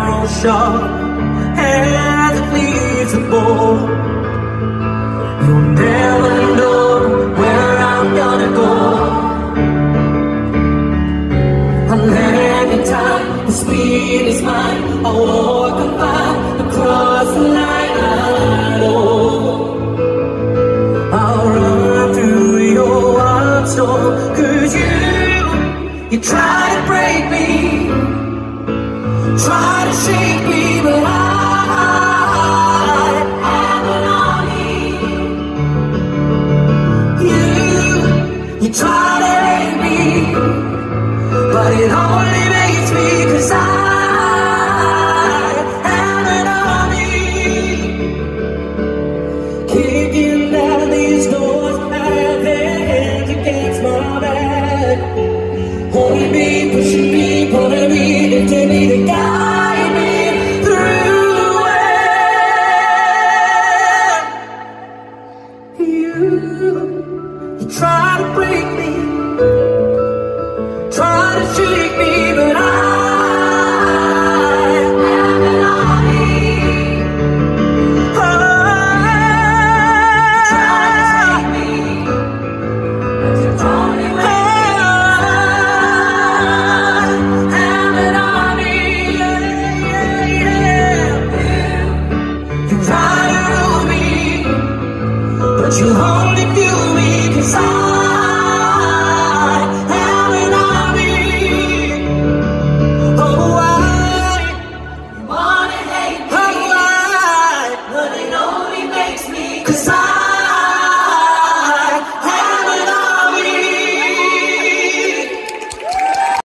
arrow sharp as it leaves the bow. You'll never know where I'm gonna go. I land in time, the speed is mine. I walk and fight across the line. I know I'll run through your wild storm. 'Cause you try to break me, try to shake me, but I have an army. You try to hate me, but it only makes me, 'cause I have an army. Kicking down these doors, I have their hands against my back, holding me, pushing me, pulling me, lifting me to guide me through it. You try to break me, try to shake me, but I have an army. Try to take me, but you only make have an army. You try to rule me, but you only fuel me, 'cause I have an army. Oh, why? You wanna hate me, but it only makes me, 'cause I